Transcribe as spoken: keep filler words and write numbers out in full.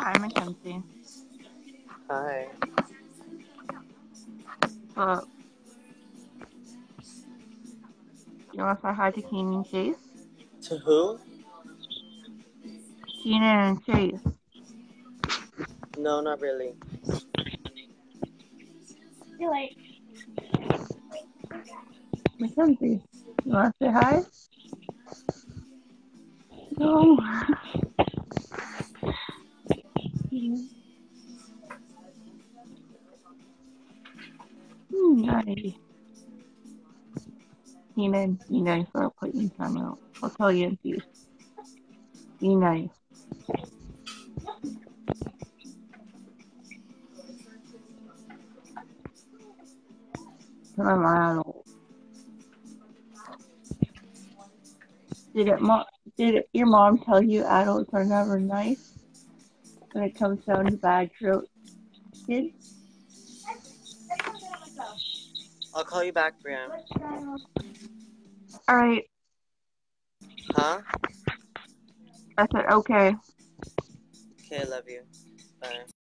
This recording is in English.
Hi, Mackenzie. Hi. Uh, you want to say hi to Keenan and Chase? To who? Keenan and Chase. No, not really. You're late. Mackenzie, you want to say hi? No. Nice. Keenan, be nice or I'll put you in timeout. I'll tell you in peace. Be nice. Come on. Did it, mo- did it, your mom tell you adults are never nice when it comes down to bad throat kids? I'll call you back, Breanne. Alright. Huh? I said, okay. Okay, I love you. Bye.